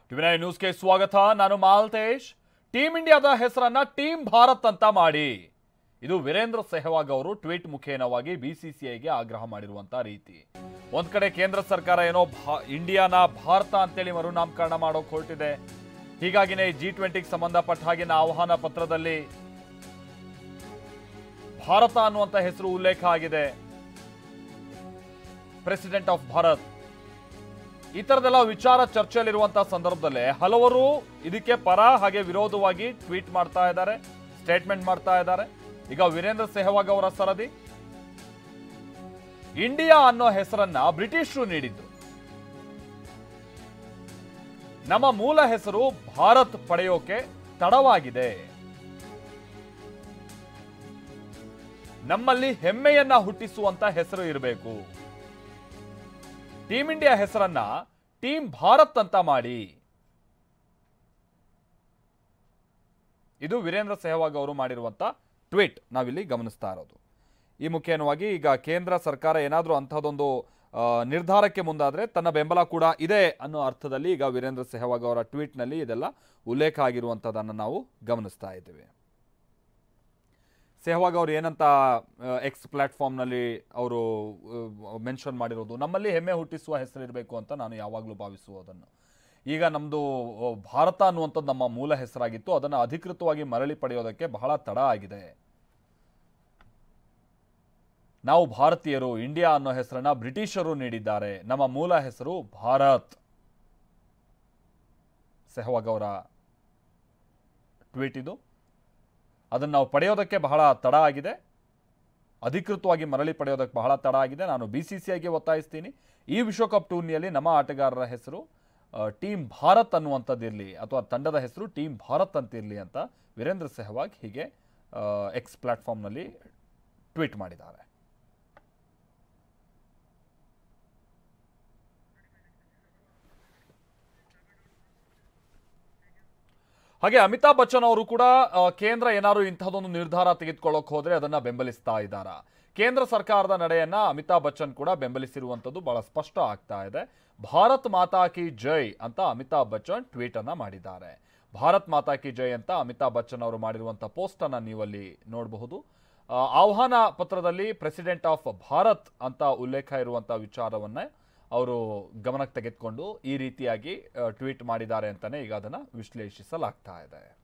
ಟಿವಿ9 ನ್ಯೂಸ್ಗೆ ಸ್ವಾಗತ. ನಾನು ಮಾಲ್ತೇಶ್. ಟೀಮ್ ಇಂಡಿಯಾದ ಹೆಸರನ್ನ ಟೀಮ್ ಭಾರತ್ ಅಂತ ಮಾಡಿ, ಇದು ವೀರೇಂದ್ರ ಸೆಹವಾಗ್ ಅವರು ಟ್ವೀಟ್ ಮುಖೇನವಾಗಿ ಬಿಸಿಸಿಐಗೆ ಆಗ್ರಹ ಮಾಡಿರುವಂತ ರೀತಿ. ಒಂದ್ ಕಡೆ ಕೇಂದ್ರ ಸರ್ಕಾರ ಏನೋ ಇಂಡಿಯಾನ ಭಾರತ ಅಂತೇಳಿ ಮರುನಾಮಕರಣ ಮಾಡೋಕೆ ಹೊರಟಿದೆ. ಹೀಗಾಗಿನೇ G20ಗೆ ಸಂಬಂಧಪಟ್ಟ ಹಾಗಿನ ಆಹ್ವಾನ ಪತ್ರದಲ್ಲಿ ಭಾರತ ಅನ್ನುವಂತ ಹೆಸರು ಉಲ್ಲೇಖ ಆಗಿದೆ. ಪ್ರೆಸಿಡೆಂಟ್ ಆಫ್ ಭಾರತ್ ಈ ತರದೆಲ್ಲ ವಿಚಾರ ಚರ್ಚೆಯಲ್ಲಿರುವಂತಹ ಸಂದರ್ಭದಲ್ಲೇ ಹಲವರು ಇದಕ್ಕೆ ಪರ ಹಾಗೆ ವಿರೋಧವಾಗಿ ಟ್ವೀಟ್ ಮಾಡ್ತಾ ಇದ್ದಾರೆ, ಸ್ಟೇಟ್ಮೆಂಟ್ ಮಾಡ್ತಾ ಇದ್ದಾರೆ. ಈಗ ವೀರೇಂದ್ರ ಸೆಹವಾಗ್ ಅವರ ಸರದಿ. ಇಂಡಿಯಾ ಅನ್ನೋ ಹೆಸರನ್ನ ಬ್ರಿಟಿಷರು ನೀಡಿದ್ದು, ನಮ್ಮ ಮೂಲ ಹೆಸರು ಭಾರತ್ ಪಡೆಯೋಕೆ ತಡವಾಗಿದೆ. ನಮ್ಮಲ್ಲಿ ಹೆಮ್ಮೆಯನ್ನ ಹುಟ್ಟಿಸುವಂತ ಹೆಸರು ಇರಬೇಕು. ಟೀಮ್ ಇಂಡಿಯಾ ಹೆಸರನ್ನ ಟೀಮ್ ಭಾರತ್ ಅಂತ ಮಾಡಿ. ಇದು ವೀರೇಂದ್ರ ಸೆಹವಾಗ್ ಅವರು ಮಾಡಿರುವಂತ ಟ್ವೀಟ್ ನಾವಿಲ್ಲಿ ಗಮನಿಸ್ತಾ ಇರೋದು. ಈ ಮುಖೇನವಾಗಿ ಈಗ ಕೇಂದ್ರ ಸರ್ಕಾರ ಏನಾದರೂ ಅಂತಹದೊಂದು ನಿರ್ಧಾರಕ್ಕೆ ಮುಂದಾದರೆ ತನ್ನ ಬೆಂಬಲ ಕೂಡ ಇದೆ ಅನ್ನೋ ಅರ್ಥದಲ್ಲಿ ಈಗ ವೀರೇಂದ್ರ ಸೆಹವಾಗ್ ಅವರ ಟ್ವೀಟ್ನಲ್ಲಿ ಇದೆಲ್ಲ ಉಲ್ಲೇಖ ಆಗಿರುವಂಥದ್ದನ್ನು ನಾವು ಗಮನಿಸ್ತಾ ಇದ್ದೇವೆ. ಸೆಹವಾಗ್ ಅವರು ಏನಂತ ಎಕ್ಸ್ ಪ್ಲಾಟ್ಫಾರ್ಮ್ನಲ್ಲಿ ಅವರು ಮೆನ್ಷನ್ ಮಾಡಿರೋದು, ನಮ್ಮಲ್ಲಿ ಹೆಮ್ಮೆ ಹುಟ್ಟಿಸುವ ಹೆಸರಿರಬೇಕು ಅಂತ ನಾನು ಯಾವಾಗಲೂ ಭಾವಿಸುವುದನ್ನು. ಈಗ ನಮ್ಮದು ಭಾರತ ಅನ್ನುವಂಥದ್ದು ನಮ್ಮ ಮೂಲ ಹೆಸರಾಗಿತ್ತು, ಅದನ್ನು ಅಧಿಕೃತವಾಗಿ ಮರಳಿ ಪಡೆಯೋದಕ್ಕೆ ಬಹಳ ತಡ ಆಗಿದೆ. ನಾವು ಭಾರತೀಯರು, ಇಂಡಿಯಾ ಅನ್ನೋ ಹೆಸರನ್ನ ಬ್ರಿಟಿಷರು ನೀಡಿದ್ದಾರೆ, ನಮ್ಮ ಮೂಲ ಹೆಸರು ಭಾರತ್. ಸೆಹವಾಗ್ ಅವರ ಟ್ವೀಟ್ ಇದು. ಅದನ್ನು ನಾವು ಪಡೆಯೋದಕ್ಕೆ ಬಹಳ ತಡ ಆಗಿದೆ, ಅಧಿಕೃತವಾಗಿ ಮರಳಿ ಪಡೆಯೋದಕ್ಕೆ ಬಹಳ ತಡ ಆಗಿದೆ. ನಾನು BCCIಗೆ ಒತ್ತಾಯಿಸ್ತೀನಿ, ಈ ವಿಶ್ವಕಪ್ ಟೂರ್ನಿಯಲ್ಲಿ ನಮ್ಮ ಆಟಗಾರರ ಹೆಸರು ಟೀಮ್ ಭಾರತ್ ಅನ್ನುವಂಥದ್ದಿರಲಿ, ಅಥವಾ ತಂಡದ ಹೆಸರು ಟೀಮ್ ಭಾರತ್ ಅಂತಿರಲಿ ಅಂತ ವೀರೇಂದ್ರ ಸೆಹವಾಗ್ ಹೀಗೆ ಎಕ್ಸ್ ಪ್ಲಾಟ್ಫಾರ್ಮ್ನಲ್ಲಿ ಟ್ವೀಟ್ ಮಾಡಿದ್ದಾರೆ. ಹಾಗೆ ಅಮಿತಾಬ್ ಬಚ್ಚನ್ ಅವರು ಕೂಡ ಕೇಂದ್ರ ಏನಾದ್ರು ಇಂತಹದೊಂದು ನಿರ್ಧಾರ ತೆಗೆದುಕೊಳ್ಳೋಕೆ ಹೋದ್ರೆ ಅದನ್ನ ಬೆಂಬಲಿಸ್ತಾ ಇದ್ದಾರೆ. ಕೇಂದ್ರ ಸರ್ಕಾರದ ನಡೆಯನ್ನ ಅಮಿತಾಬ್ ಬಚ್ಚನ್ ಕೂಡ ಬೆಂಬಲಿಸಿರುವಂತದ್ದು ಬಹಳ ಸ್ಪಷ್ಟ ಆಗ್ತಾ ಇದೆ. ಭಾರತ್ ಮಾತಾ ಕಿ ಜೈ ಅಂತ ಅಮಿತಾಬ್ ಬಚ್ಚನ್ ಟ್ವೀಟ್ ಅನ್ನ ಮಾಡಿದ್ದಾರೆ. ಭಾರತ್ ಮಾತಾ ಕಿ ಜೈ ಅಂತ ಅಮಿತಾಬ್ ಬಚ್ಚನ್ ಅವರು ಮಾಡಿರುವಂತಹ ಪೋಸ್ಟ್ ಅನ್ನ ನೀವಲ್ಲಿ ನೋಡಬಹುದು. ಆಹ್ವಾನ ಪತ್ರದಲ್ಲಿ ಪ್ರೆಸಿಡೆಂಟ್ ಆಫ್ ಭಾರತ್ ಅಂತ ಉಲ್ಲೇಖ ಇರುವಂತಹ ವಿಚಾರವನ್ನ ಅವರು ಗಮನಕ್ಕೆ ತೆಗೆದುಕೊಂಡು ಈ ರೀತಿಯಾಗಿ ಟ್ವೀಟ್ ಮಾಡಿದ್ದಾರೆ ಅಂತಾನೆ ಈಗ ಅದನ್ನ ವಿಶ್ಲೇಷಿಸಲಾಗ್ತಾ ಇದೆ.